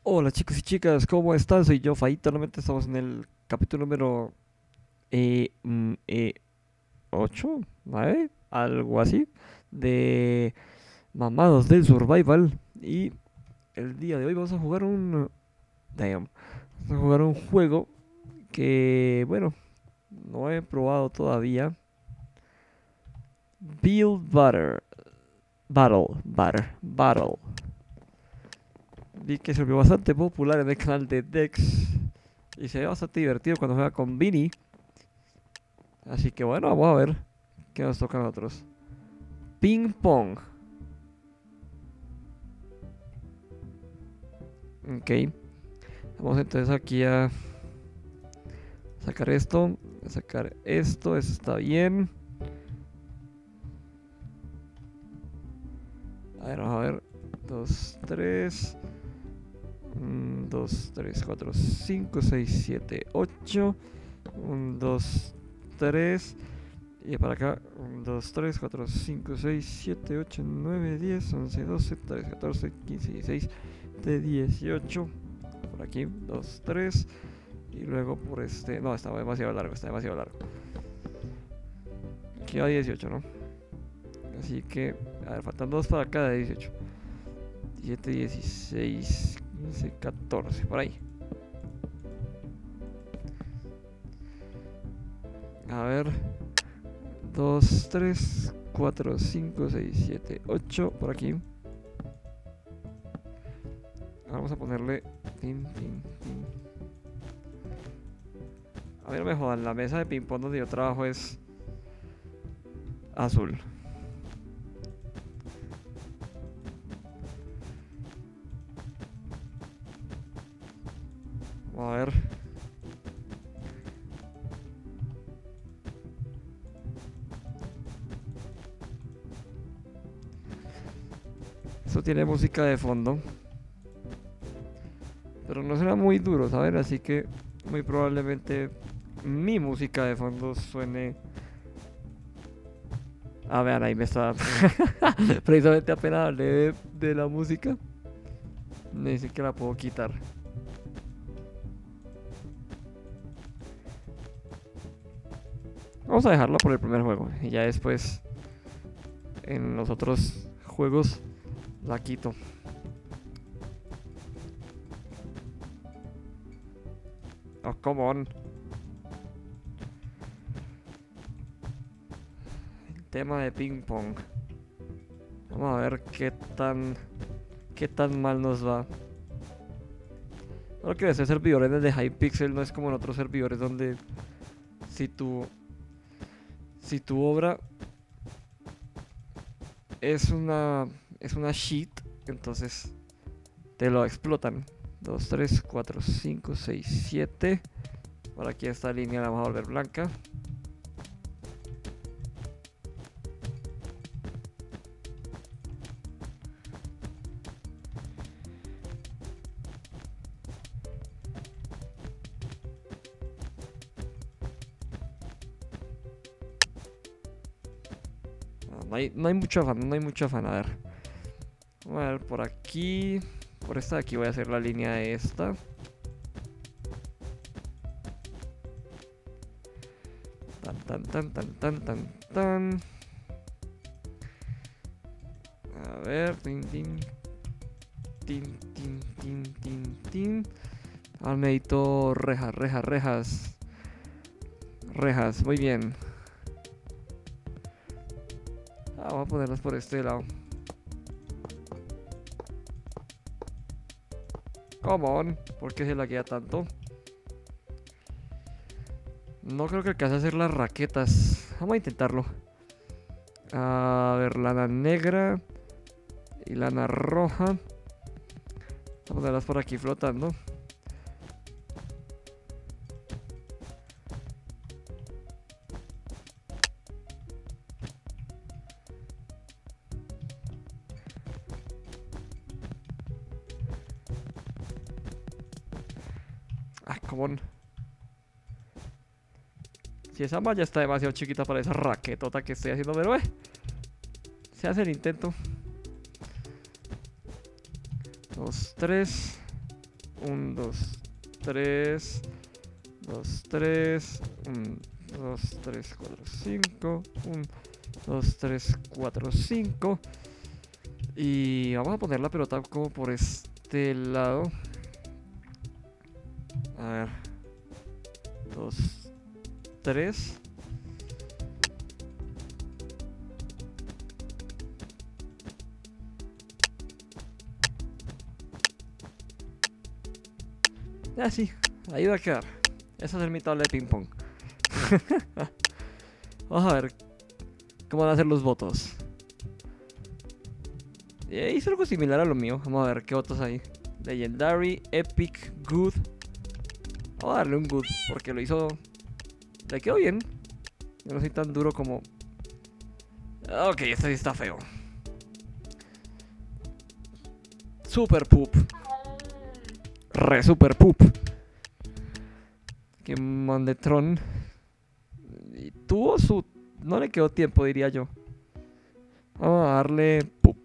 Hola chicos y chicas, ¿cómo están? Soy yo, Faito. Normalmente estamos en el capítulo número eh, mm, eh, 8, 9, algo así, de Mamados del Survival. Y el día de hoy vamos a jugar vamos a jugar un juego que, bueno, no he probado todavía. Build Butter, Battle. Vi que se volvió bastante popular en el canal de Dex y se ve bastante divertido cuando juega con Vini. Así que bueno, vamos a ver qué nos toca a nosotros. Ping pong. Ok. Vamos entonces aquí a sacar esto. A sacar esto. Eso está bien. A ver, vamos a ver. 2, 3. 2, 3, 4, 5, 6, 7, 8. 1, 2, 3. Y para acá, 1, 2, 3, 4, 5, 6, 7, 8, 9, 10, 11, 12, 13, 14, 15, 16, 18. Por aquí, 2, 3. Y luego por este. No, está demasiado largo, está demasiado largo. Aquí va 18, ¿no? Así que, a ver, faltan 2 para cada 18. 17, 16, 15, 14, por ahí. A ver. 2, 3, 4, 5, 6, 7, 8. Por aquí. Vamos a ponerle. Tin, tin, tin. A ver, no me jodan. La mesa de ping-pong donde yo trabajo es azul. Vamos a ver. Esto tiene música de fondo. Pero no será muy duro, ¿saben? Así que muy probablemente mi música de fondo suene. A ver, ahí me está. Precisamente apenas hablé de la música. Me dice que la puedo quitar. Vamos a dejarla por el primer juego. Y ya después, en los otros juegos, la quito. Oh, come on. El tema de ping pong. Vamos a ver qué tan mal nos va. Lo que debe ser servidores desde Hypixel no es como en otros servidores donde si tu si tu obra es una sheet, entonces te lo explotan. 2, 3, 4, 5, 6, 7. Por aquí esta línea la vamos a volver blanca. No hay mucho afán, no hay mucho afán. A ver. Vamos a ver por aquí. Por esta de aquí voy a hacer la línea de esta. Tan, tan, tan, tan, tan, tan, tan. A ver. Tin, tin. Tin, tin, tin, tin, tin. Ahora necesito rejas, rejas, rejas. Rejas, muy bien. Vamos a ponerlas por este lado. Come on, ¿por qué se la queda tanto? No creo que alcance a hacer las raquetas. Vamos a intentarlo. A ver, lana negra y lana roja. Vamos a ponerlas por aquí flotando. Ah, come on. Si esa malla está demasiado chiquita para esa raquetota que estoy haciendo, pero se hace el intento. 2, 3. 1, 2, 3. 2, 3. 1, 2, 3, 4, 5. 1, 2, 3, 4, 5. Y vamos a poner la pelota como por este lado. A ver. 2, 3. Ah, sí, ahí va a quedar. Esa es mi tabla de ping pong. Vamos a ver cómo van a ser los votos. Hice algo similar a lo mío. Vamos a ver qué votos hay. Legendary, Epic, Good. Vamos a darle un Good porque lo hizo. Le quedó bien. Yo no soy tan duro como. Ok, este sí está feo. Super Poop. Re Super Poop. Que Mandetron. Y tuvo su. No le quedó tiempo, diría yo. Vamos a darle Poop.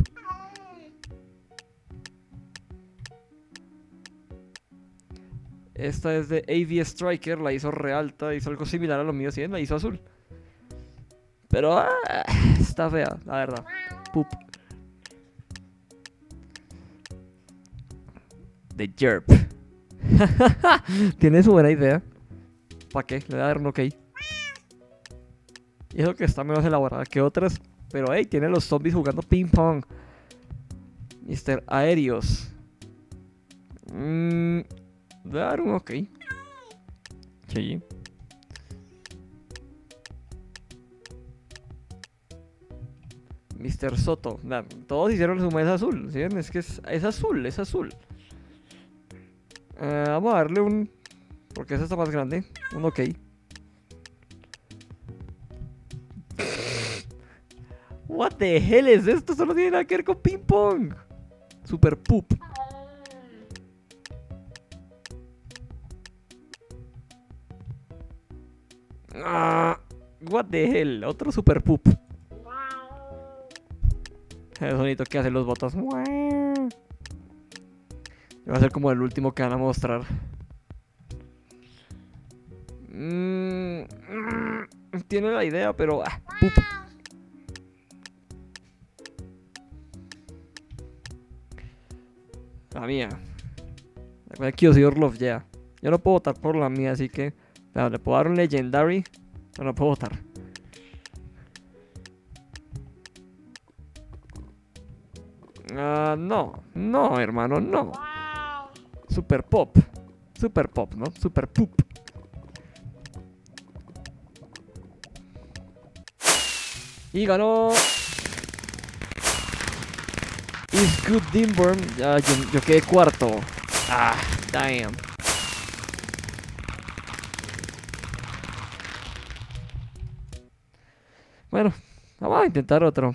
Esta es de AV Striker. La hizo re alta. Hizo algo similar a lo mío. ¿Sí? La hizo azul. Pero está fea, la verdad. Poop. The Jerp. Tiene su buena idea. ¿Para qué? Le voy a dar un ok. Y eso que está menos elaborada que otras. Pero hey, tiene los zombies jugando ping pong. Mr. Aéreos. Le voy a dar un ok. Sí. Mr. Soto. Nah, todos hicieron su mesa azul. ¿Sí? Es que es azul, es azul. Vamos a darle un. Porque esa está más grande. Un ok. What the hell es esto? Solo tiene nada que ver con ping pong. Super Poop. What the hell. Otro Super Poop. El sonido que hacen los botas. Va a ser como el último que van a mostrar. Tiene la idea, pero. Poop. La mía. Recuerda que yo soy Orlov ya. Yo no puedo votar por la mía, así que. Le puedo dar un Legendary. Pero no puedo votar. No, hermano, no. Super Pop. Super Pop, ¿no? Super Poop. Y ganó. Is Good Dimburn. Yo quedé cuarto. Damn. Bueno, vamos a intentar otro.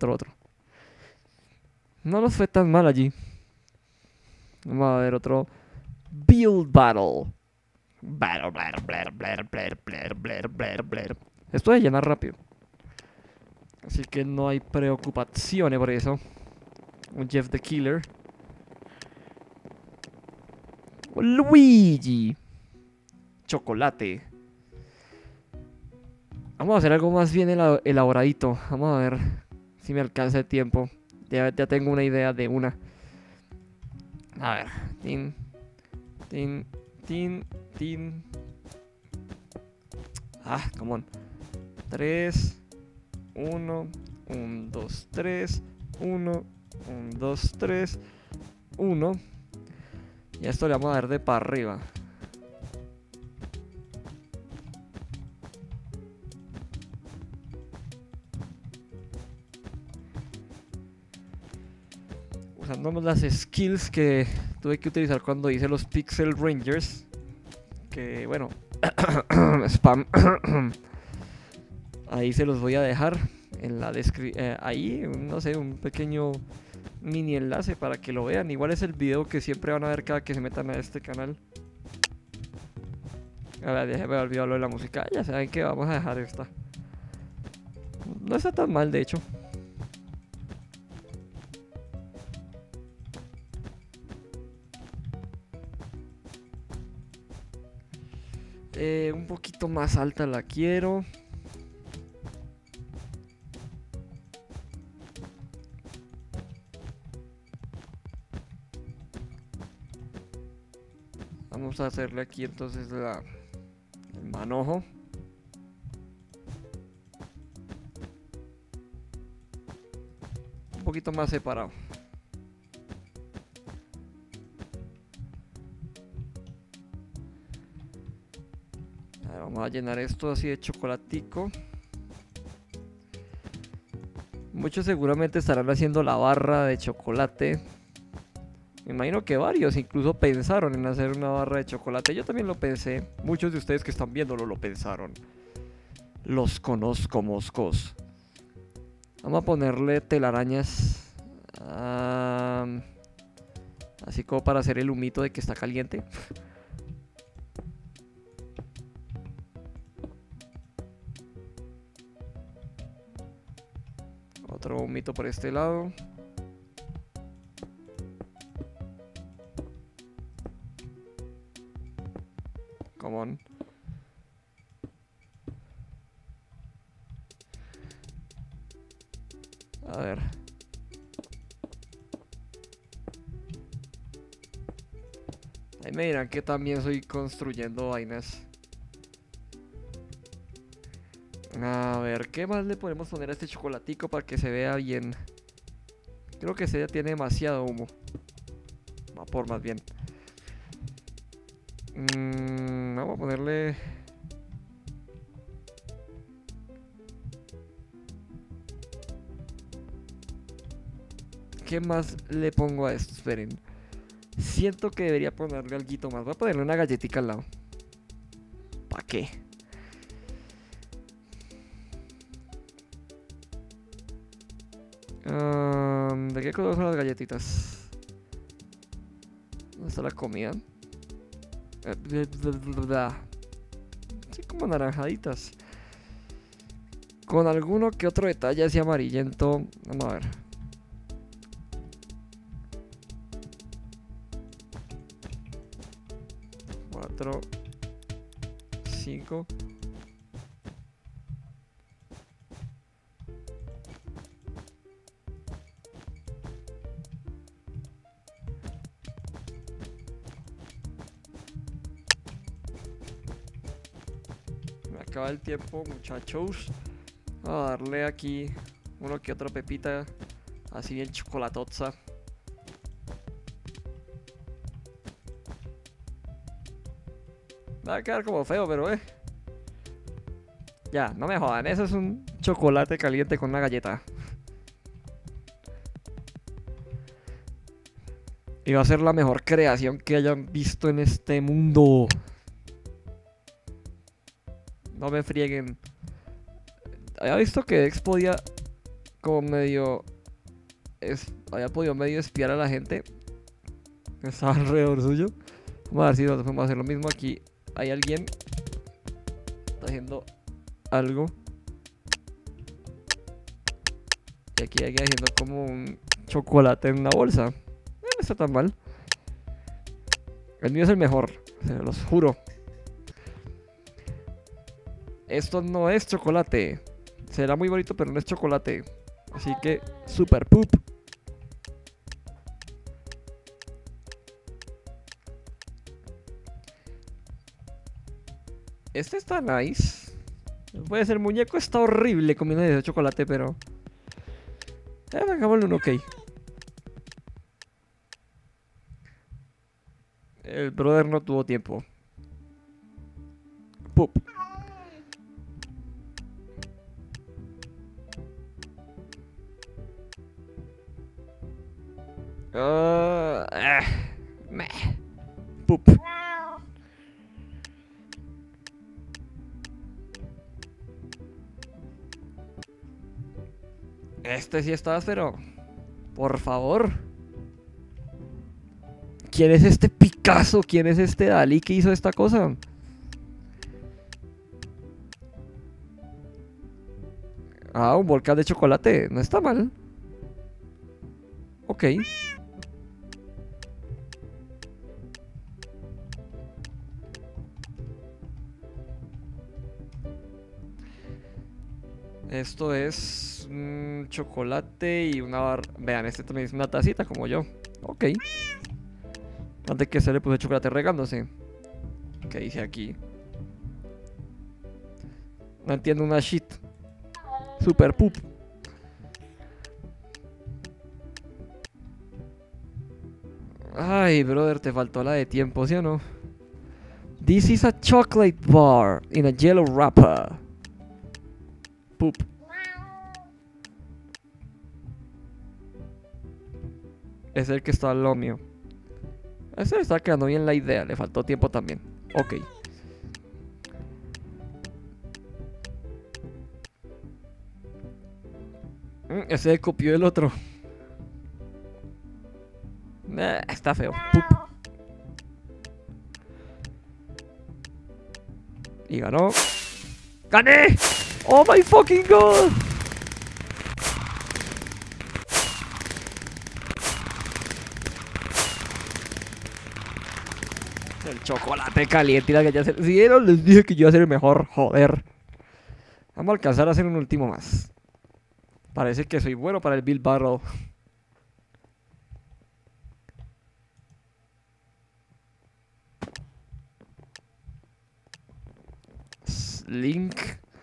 No nos fue tan mal allí. Vamos a ver otro. Build Battle. Esto de llenar rápido. Así que no hay preocupaciones por eso. Un Jeff the Killer. Luigi. Chocolate. Vamos a hacer algo más bien elaboradito. Vamos a ver si me alcanza el tiempo. Ya tengo una idea de una. A ver. Tin. Come on. 3. 1. 1, 2, 3. 1. 1, 2, 3. 1. Y a esto le vamos a dar de para arriba. Usando las skills que tuve que utilizar cuando hice los Pixel Rangers. Que bueno. Spam. Ahí se los voy a dejar en la descripción. Ahí, no sé, un pequeño mini enlace para que lo vean. Igual es el video que siempre van a ver cada que se metan a este canal. A ver, déjenme olvidar lo de la música. Ya saben que vamos a dejar esta. No está tan mal, de hecho. Un poquito más alta la quiero. Vamos a hacerle aquí entonces el manojo. Un poquito más separado. A ver, vamos a llenar esto así de chocolatico. Muchos seguramente estarán haciendo la barra de chocolate. Me imagino que varios incluso pensaron en hacer una barra de chocolate. Yo también lo pensé. Muchos de ustedes que están viéndolo lo pensaron. Los conozco, moscos. Vamos a ponerle telarañas. Así como para hacer el humito de que está caliente. Otro humito por este lado. Come on. A ver. Ahí me dirán que también estoy construyendo vainas. A ver, ¿qué más le podemos poner a este chocolatico para que se vea bien? Creo que ese ya tiene demasiado humo. Vapor más bien. Vamos a ponerle... ¿Qué más le pongo a esto? Esperen. Siento que debería ponerle algo más. Voy a ponerle una galletita al lado. ¿Para qué? ¿De qué color son las galletitas? ¿Dónde está la comida? Sí, como naranjaditas. Con alguno que otro detalle así amarillento. Vamos a ver. Cuatro, 5. Me acaba el tiempo, muchachos. Vamos a darle aquí uno que otro pepita. Así bien chocolatosa. Va a quedar como feo, pero ya, no me jodan. Eso es un chocolate caliente con una galleta. Y va a ser la mejor creación que hayan visto en este mundo. No me frieguen. Había visto que Dex podía como medio... había podido medio espiar a la gente que estaba alrededor suyo. Vamos a ver si nosotros podemos hacer lo mismo. Aquí hay alguien. Está haciendo algo. Y aquí hay alguien haciendo como un chocolate en una bolsa. No está tan mal. El mío es el mejor, se los juro. Esto no es chocolate. Será muy bonito, pero no es chocolate. Así que, super poop. Este está nice. Puede ser muñeco, está horrible comiendo de chocolate, pero... hagámosle un ok. El brother no tuvo tiempo. Poop. Meh. Poop. Este sí está áspero. Por favor. ¿Quién es este Picasso? ¿Quién es este Dalí que hizo esta cosa? Ah, un volcán de chocolate. No está mal. Ok. Esto es chocolate y una barra. Vean, este también es una tacita como yo. Ok. Antes que se le puse chocolate regándose. ¿Qué dice aquí? No entiendo una shit. Super poop. Ay, brother, te faltó la de tiempo, ¿sí o no? This is a chocolate bar in a yellow wrapper. Poop. Es el que está al lado mío. Ese le está quedando bien la idea, le faltó tiempo también. Ok. Ese copió el otro. Está feo. Pup. Y ganó. ¡Gané! ¡Oh my fucking god! El chocolate caliente y la que ya se... Si vieron, les dije que yo iba a ser el mejor. Joder. Vamos a alcanzar a hacer un último más. Parece que soy bueno para el Bill Battle. Link.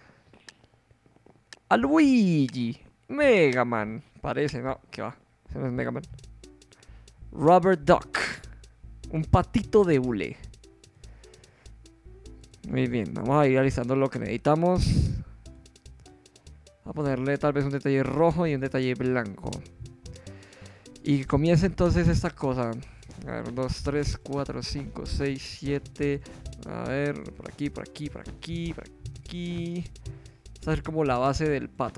A Luigi. Mega Man. Parece, no, ¿qué va? Ese no es Mega Man. Rubber Duck. Un patito de hule. Muy bien, vamos a ir realizando lo que necesitamos. A ponerle tal vez un detalle rojo y un detalle blanco. Y comienza entonces esta cosa. A ver, 2, 3, 4, 5, 6, 7. A ver, por aquí, por aquí, por aquí, por aquí. Esta es como la base del pato.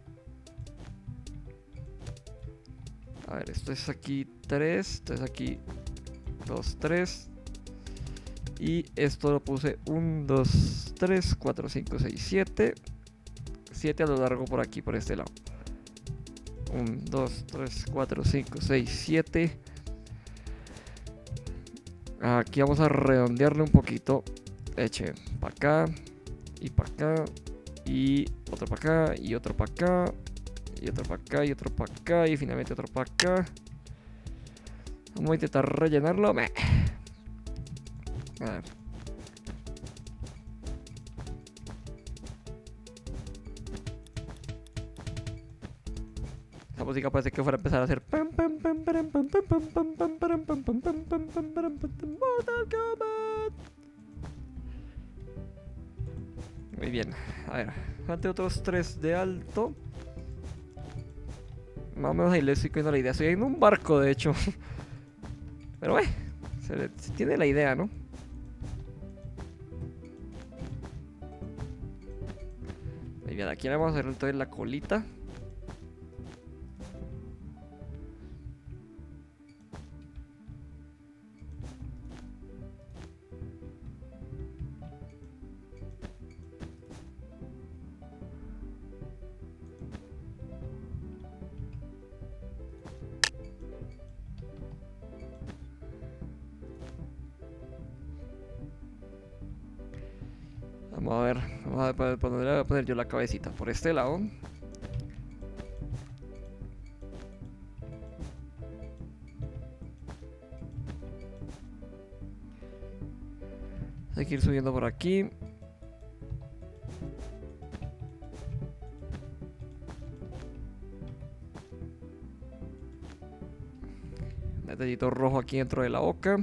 A ver, esto es aquí 3. Esto es aquí 2, 3. Y esto lo puse 1, 2, 3, 4, 5, 6, 7. 7 a lo largo por aquí, por este lado. 1, 2, 3, 4, 5, 6, 7. Aquí vamos a redondearle un poquito. Eche para acá y para acá. Y otro para acá y otro para acá. Y otro para acá y otro para acá. Y finalmente otro para acá. Vamos a intentar rellenarlo. A ver. La música parece que fuera a empezar a hacer. Muy bien. A ver. Ante otros 3 de alto. Más o menos ahí le estoy cogiendo la idea. Estoy en un barco, de hecho. Pero se tiene la idea, ¿no? Muy bien, aquí le vamos a hacer entonces la colita. Vamos a ver, voy a poner yo la cabecita por este lado. Hay que ir subiendo por aquí. Un detallito rojo aquí dentro de la boca.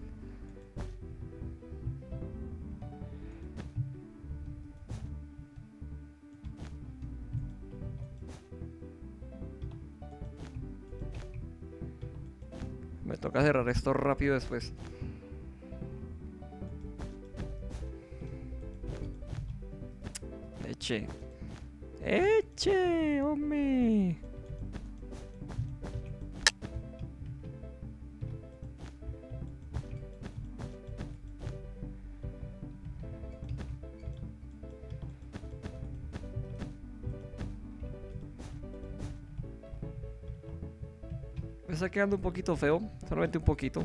Me toca cerrar esto rápido después. Eche. Eche, hombre. Me está quedando un poquito feo, solamente un poquito.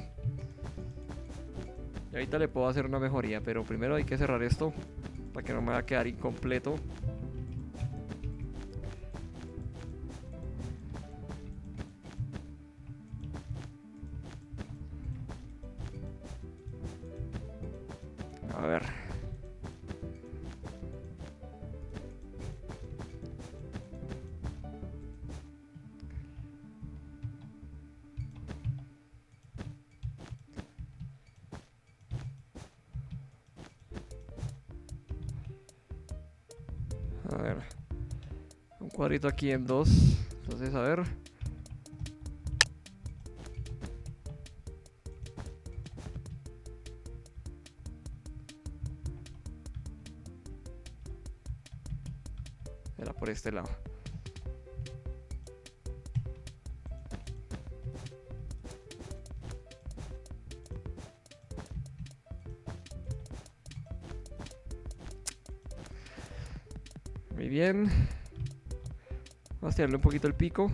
Y ahorita le puedo hacer una mejoría, pero primero hay que cerrar esto para que no me vaya a quedar incompleto. A ver. A ver. Un cuadrito aquí en 2. Entonces, a ver. Era por este lado. Muy bien. Vamos a tirarle un poquito el pico.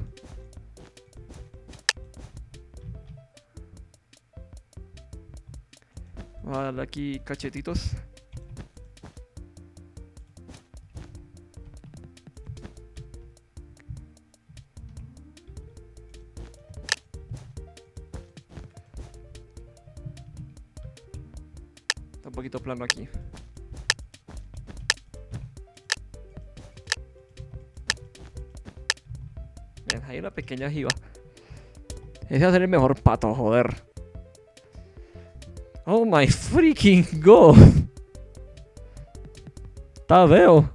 Vamos a darle aquí cachetitos. Está un poquito plano aquí. Bien, hay una pequeña jiba. Ese va a ser el mejor pato, joder. Oh my freaking god. Está veo.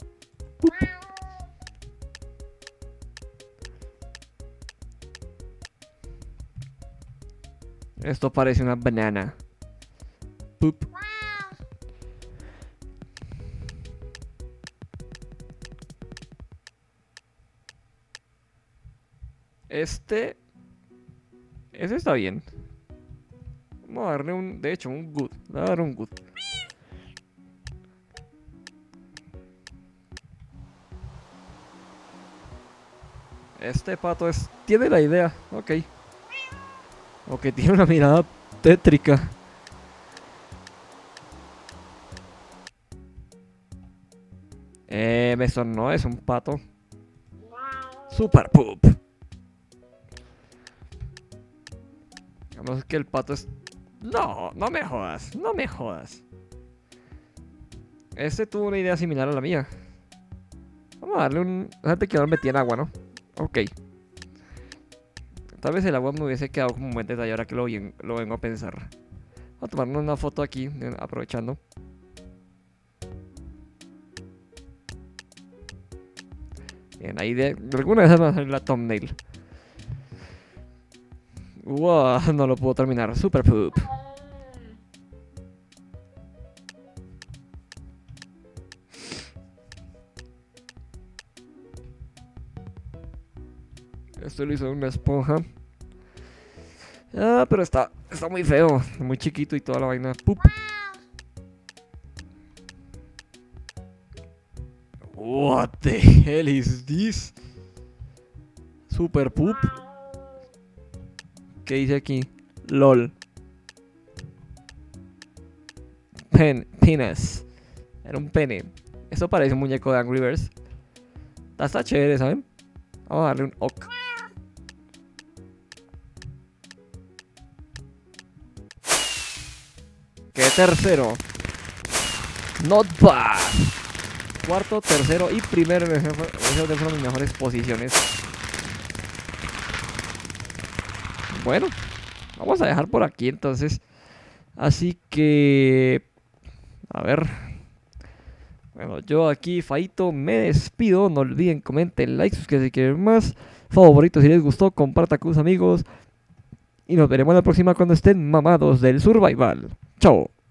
Esto parece una banana. Poop. Ese está bien. Vamos a darle de hecho, un good. Le voy a dar un good. Este pato tiene la idea, ok. Ok, tiene una mirada tétrica. Eso no es un pato. Super poop. Digamos que el pato es... No, no me jodas, no me jodas. Este tuvo una idea similar a la mía. Vamos a darle un... Déjate que ahora metí en agua, ¿no? Ok. Tal vez el agua me hubiese quedado como un buen detalle ahora que lo vengo a pensar. Vamos a tomarnos una foto aquí, aprovechando. Bien, ahí de alguna vez va a salir la thumbnail. Wow, no lo puedo terminar. Super poop. Esto lo hizo una esponja. Ah, pero está muy feo. Muy chiquito y toda la vaina. Poop. What the hell is this? Super poop. ¿Qué dice aquí? LOL. Penis. Era un pene. Esto parece un muñeco de Angry Birds. Está chévere, ¿saben? Vamos a darle un ok. ¿Qué tercero? Not bad. Cuarto, tercero y primero. Esas fueron mis mejores posiciones. Bueno, vamos a dejar por aquí entonces. Así que... A ver. Bueno, yo aquí, Faito, me despido. No olviden, comenten, like, suscríbanse si quieren más. Favoritos si les gustó, compartan con sus amigos. Y nos veremos la próxima cuando estén mamados del survival. Chao.